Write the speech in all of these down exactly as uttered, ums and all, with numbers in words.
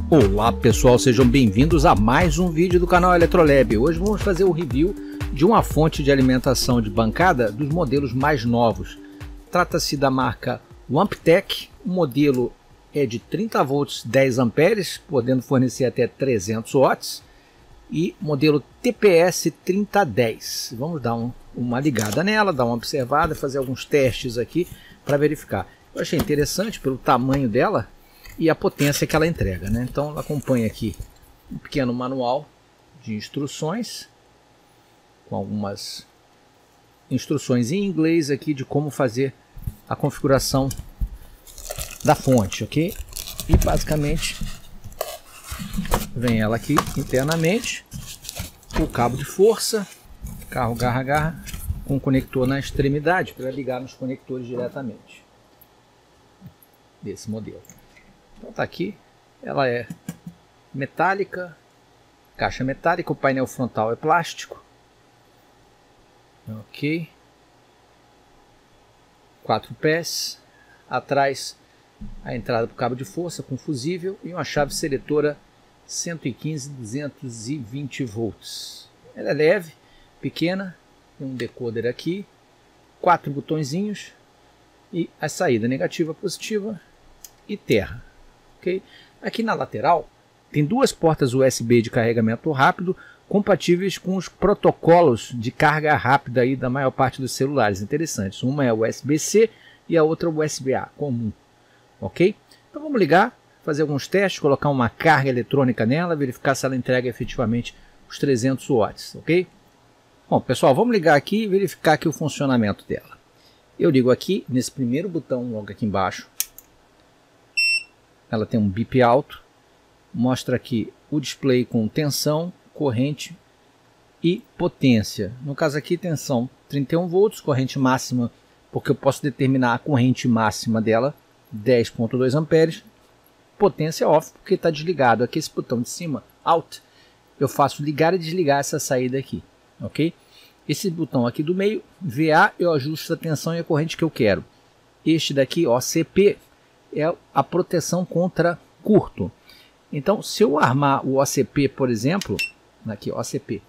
Olá pessoal, sejam bem-vindos a mais um vídeo do canal Eletrolab. Hoje vamos fazer o review de uma fonte de alimentação de bancada dos modelos mais novos. Trata-se da marca Wamptec, o modelo é de trinta volts, dez amperes, podendo fornecer até trezentos watts, e modelo T P S trinta dez. Vamos dar um, uma ligada nela, dar uma observada, fazer alguns testes aqui para verificar. Eu achei interessante pelo tamanho dela e a potência que ela entrega, né? Então acompanha aqui um pequeno manual de instruções com algumas instruções em inglês aqui de como fazer a configuração da fonte, ok? E basicamente vem ela aqui internamente, o cabo de força, carro garra-garra com conector na extremidade para ligar nos conectores diretamente desse modelo. Então tá aqui, ela é metálica, caixa metálica, o painel frontal é plástico, ok, quatro pés, atrás a entrada para o cabo de força com fusível e uma chave seletora cento e quinze, duzentos e vinte volts. Ela é leve, pequena, tem um decoder aqui, quatro botõezinhos e a saída negativa, positiva e terra. Okay? Aqui na lateral tem duas portas U S B de carregamento rápido compatíveis com os protocolos de carga rápida aí da maior parte dos celulares interessantes. Uma é U S B C e a outra U S B A comum. Ok? Então vamos ligar, fazer alguns testes, colocar uma carga eletrônica nela, verificar se ela entrega efetivamente os trezentos watts. Ok? Bom pessoal, vamos ligar aqui e verificar aqui o funcionamento dela. Eu ligo aqui nesse primeiro botão logo aqui embaixo. Ela tem um bip alto, mostra aqui o display com tensão, corrente e potência. No caso aqui, tensão trinta e um volts, corrente máxima, porque eu posso determinar a corrente máxima dela, dez vírgula dois amperes. Potência off, porque está desligado. Aqui esse botão de cima, out, eu faço ligar e desligar essa saída aqui, ok? Esse botão aqui do meio, V A, eu ajusto a tensão e a corrente que eu quero. Este daqui, ó, C P, é a proteção contra curto. Então, se eu armar o O C P, por exemplo, aqui, O C P,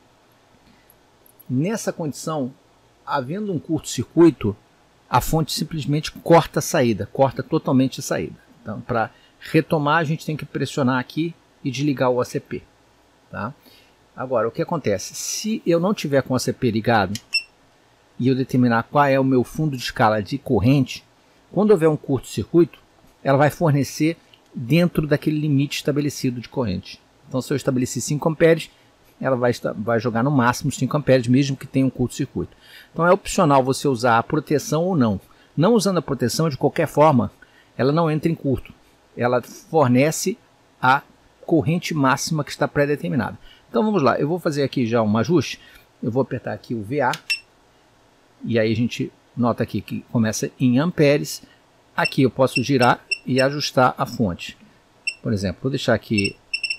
nessa condição, havendo um curto-circuito, a fonte simplesmente corta a saída, corta totalmente a saída. Então, para retomar, a gente tem que pressionar aqui e desligar o O C P. Tá? Agora, o que acontece? Se eu não tiver com o O C P ligado e eu determinar qual é o meu fundo de escala de corrente, quando houver um curto-circuito, ela vai fornecer dentro daquele limite estabelecido de corrente. Então, se eu estabeleci cinco amperes, ela vai, vai jogar no máximo cinco amperes, mesmo que tenha um curto-circuito. Então, é opcional você usar a proteção ou não. Não usando a proteção, de qualquer forma, ela não entra em curto. Ela fornece a corrente máxima que está pré-determinada. Então, vamos lá. Eu vou fazer aqui já um ajuste. Eu vou apertar aqui o V A. E aí a gente nota aqui que começa em amperes. Aqui eu posso girar e ajustar a fonte. Por exemplo, vou deixar aqui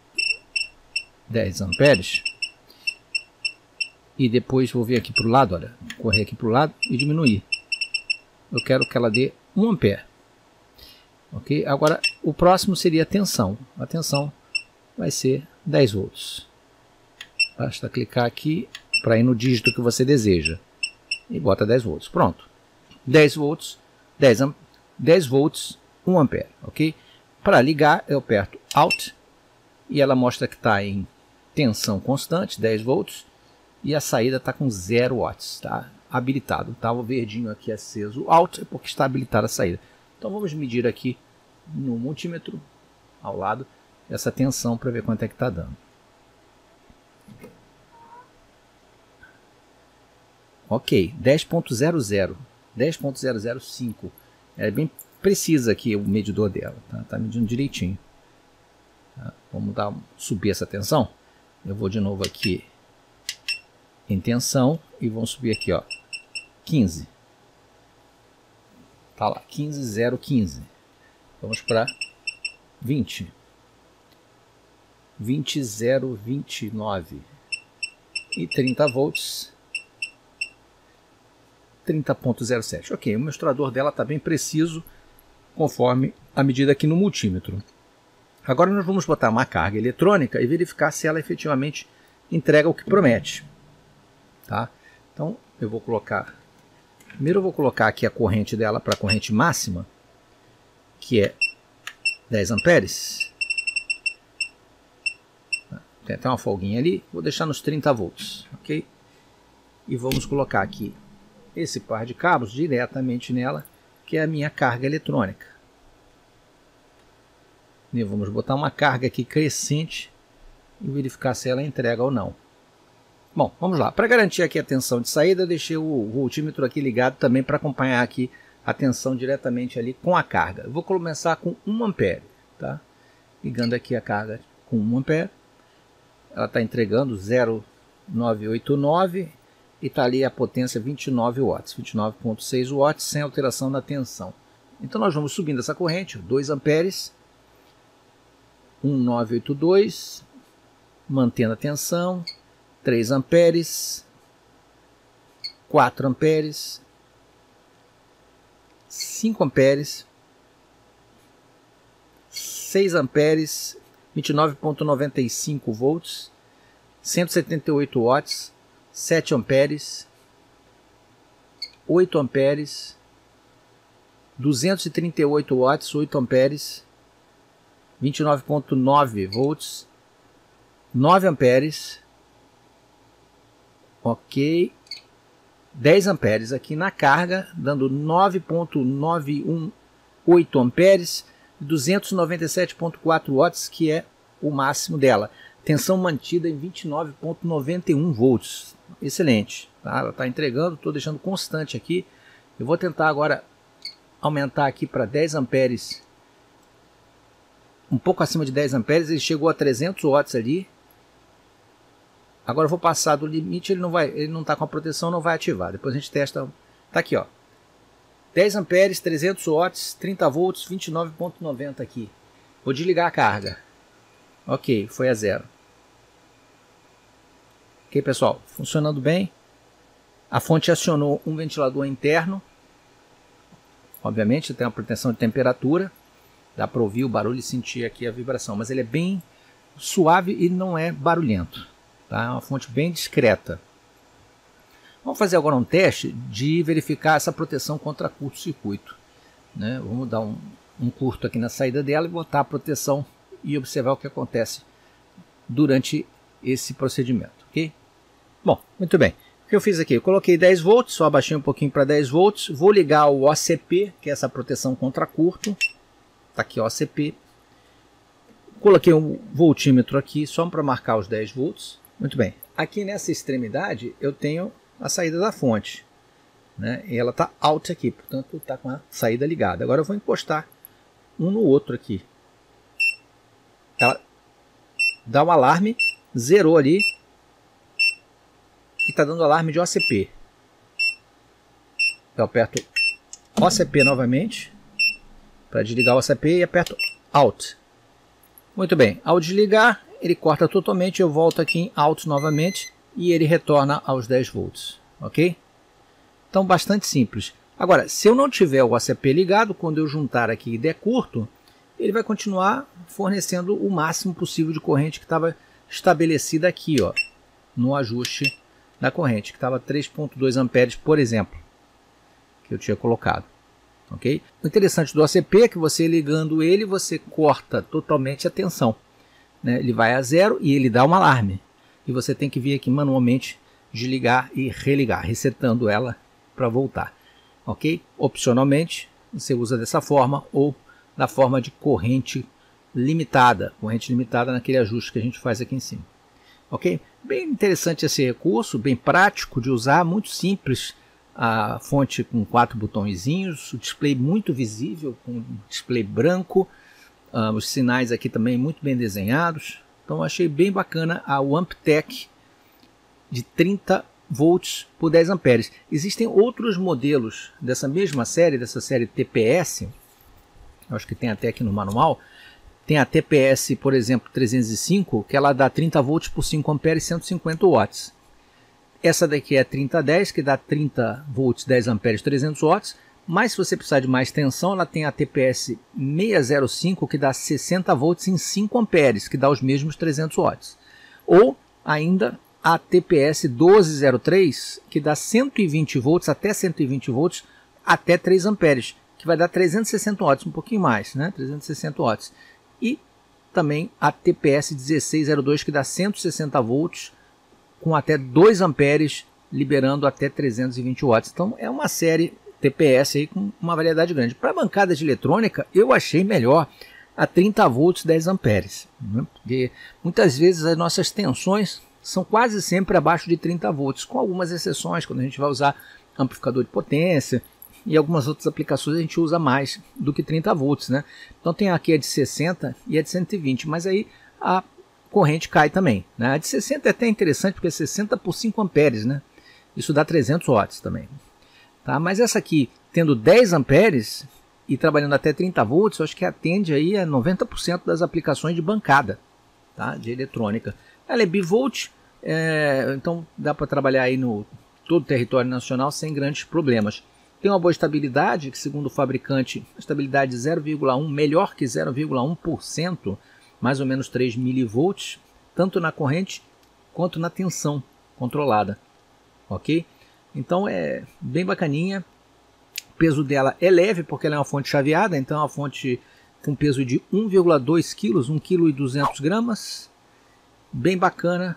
dez amperes. E depois vou vir aqui para o lado, olha, correr aqui para o lado e diminuir. Eu quero que ela dê um ampere. Ok? Agora, o próximo seria a tensão. A tensão vai ser dez volts. Basta clicar aqui para ir no dígito que você deseja. E bota dez volts. Pronto. dez volts, dez, dez volts, um ampere, ok? Para ligar, eu aperto Alt e ela mostra que está em tensão constante, dez volts, e a saída está com zero watts, tá? Habilitado. Tá o verdinho aqui aceso, Alt, é porque está habilitada a saída. Então vamos medir aqui no multímetro ao lado essa tensão para ver quanto é que está dando. Ok, dez ponto zero zero, dez ponto zero zero cinco, é bem precisa aqui o medidor dela, tá, tá medindo direitinho. Tá? Vamos dar, subir essa tensão. Eu vou de novo aqui em tensão e vamos subir aqui, ó, quinze. Tá lá, quinze zero quinze. Vamos para vinte. vinte zero vinte e nove e trinta volts. trinta ponto zero sete. Ok, o mensurador dela está bem preciso, conforme a medida aqui no multímetro. Agora nós vamos botar uma carga eletrônica e verificar se ela efetivamente entrega o que promete. Tá? Então eu vou colocar, primeiro eu vou colocar aqui a corrente dela para a corrente máxima, que é dez amperes. Tem até uma folguinha ali, vou deixar nos trinta volts, ok? E vamos colocar aqui esse par de cabos diretamente nela, que é a minha carga eletrônica. E vamos botar uma carga aqui crescente e verificar se ela entrega ou não. Bom, vamos lá. Para garantir aqui a tensão de saída, eu deixei o voltímetro aqui ligado também para acompanhar aqui a tensão diretamente ali com a carga. Eu vou começar com um ampere, tá? Ligando aqui a carga com um ampere. Ela está entregando zero vírgula novecentos e oitenta e nove e está ali a potência vinte e nove watts, vinte e nove vírgula seis watts sem alteração na tensão. Então nós vamos subindo essa corrente, dois amperes, um mil novecentos e oitenta e dois, mantendo a tensão, três amperes, quatro amperes, cinco amperes, seis amperes, vinte e nove vírgula noventa e cinco volts, cento e setenta e oito watts, sete amperes, oito amperes, duzentos e trinta e oito watts, oito amperes, vinte e nove vírgula nove volts, nove amperes, ok, dez amperes aqui na carga, dando nove vírgula novecentos e dezoito amperes, duzentos e noventa e sete vírgula quatro watts, que é o máximo dela. Tensão mantida em vinte e nove vírgula noventa e um volts. Excelente. Tá? Ela está entregando, estou deixando constante aqui. Eu vou tentar agora aumentar aqui para dez amperes. Um pouco acima de dez amperes, ele chegou a trezentos watts ali. Agora eu vou passar do limite, ele não vai, ele não está com a proteção, não vai ativar. Depois a gente testa. Está aqui, ó. dez amperes, trezentos watts, trinta volts, vinte e nove vírgula noventa aqui. Vou desligar a carga. Ok, foi a zero. Ok, pessoal, funcionando bem. A fonte acionou um ventilador interno. Obviamente tem uma proteção de temperatura. Dá para ouvir o barulho e sentir aqui a vibração. Mas ele é bem suave e não é barulhento. Tá? É uma fonte bem discreta. Vamos fazer agora um teste de verificar essa proteção contra curto-circuito. Né? Vamos dar um, um curto aqui na saída dela e botar a proteção e observar o que acontece durante esse procedimento. Ok? Bom, muito bem. O que eu fiz aqui? Eu coloquei dez volts, só abaixei um pouquinho para dez volts. Vou ligar o O C P, que é essa proteção contra curto. Está aqui o O C P. Coloquei um voltímetro aqui só para marcar os dez volts. Muito bem. Aqui nessa extremidade eu tenho a saída da fonte, né? E ela está out aqui, portanto está com a saída ligada. Agora eu vou encostar um no outro aqui. Ela dá um alarme, zerou ali e está dando alarme de O C P. Eu aperto O C P novamente para desligar o O C P e aperto out. Muito bem, ao desligar ele corta totalmente, eu volto aqui em out novamente e ele retorna aos dez volts, ok? Então bastante simples. Agora, se eu não tiver o O C P ligado, quando eu juntar aqui e der curto, ele vai continuar fornecendo o máximo possível de corrente que estava estabelecida aqui, ó, no ajuste da corrente, que estava três vírgula dois amperes, por exemplo, que eu tinha colocado. Okay? O interessante do O C P é que você ligando ele, você corta totalmente a tensão. Né? Ele vai a zero e ele dá um alarme. E você tem que vir aqui manualmente desligar e religar, resetando ela para voltar. Ok? Opcionalmente, você usa dessa forma ou da forma de corrente limitada. Corrente limitada naquele ajuste que a gente faz aqui em cima. Ok? Bem interessante esse recurso, bem prático de usar, muito simples. A fonte com quatro botõezinhos, o display muito visível, com display branco, uh, os sinais aqui também muito bem desenhados. Então achei bem bacana a Wamptec de trinta volts por dez amperes. Existem outros modelos dessa mesma série, dessa série T P S, acho que tem até aqui no manual. Tem a T P S, por exemplo, trezentos e cinco, que ela dá trinta volts por cinco amperes e cento e cinquenta watts. Essa daqui é trinta dez, que dá trinta volts, dez amperes, trezentos watts, Mas se você precisar de mais tensão, ela tem a T P S seiscentos e cinco, que dá sessenta volts em cinco amperes, que dá os mesmos trezentos watts. Ou ainda a T P S doze zero três, que dá cento e vinte volts, até cento e vinte volts, até três amperes, que vai dar trezentos e sessenta watts, um pouquinho mais, né? trezentos e sessenta watts. E também a T P S dezesseis zero dois, que dá cento e sessenta volts, com até dois amperes, liberando até trezentos e vinte watts. Então é uma série T P S aí com uma variedade grande. Para bancada de eletrônica, eu achei melhor a trinta volts, dez amperes, né? Porque muitas vezes as nossas tensões são quase sempre abaixo de trinta volts, com algumas exceções, quando a gente vai usar amplificador de potência e algumas outras aplicações a gente usa mais do que trinta volts, né? Então tem aqui a de sessenta e a de cento e vinte, mas aí a corrente cai também, né? A de sessenta é até interessante porque é sessenta por cinco amperes, né? Isso dá trezentos watts também, tá? Mas essa aqui, tendo dez amperes e trabalhando até trinta volts, eu acho que atende aí a noventa por cento das aplicações de bancada, tá? De eletrônica. Ela é bivolt, é, então dá para trabalhar aí no todo o território nacional sem grandes problemas. Tem uma boa estabilidade, que segundo o fabricante, estabilidade zero vírgula um, melhor que zero vírgula um por cento, mais ou menos três milivolts, tanto na corrente quanto na tensão controlada, ok? Então é bem bacaninha. O peso dela é leve porque ela é uma fonte chaveada, então é uma fonte com peso de um vírgula dois quilos, um vírgula duzentos quilos, bem bacana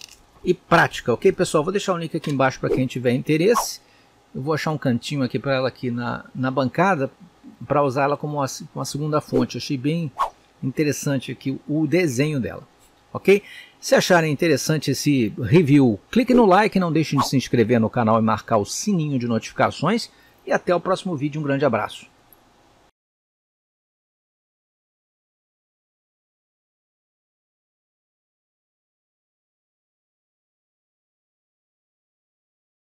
e prática, ok pessoal? Vou deixar o link aqui embaixo para quem tiver interesse. Eu vou achar um cantinho aqui para ela aqui na, na bancada para usar ela como uma, uma segunda fonte. Eu achei bem interessante aqui o desenho dela, ok? Se acharem interessante esse review, clique no like, não deixem de se inscrever no canal e marcar o sininho de notificações. E até o próximo vídeo. Um grande abraço.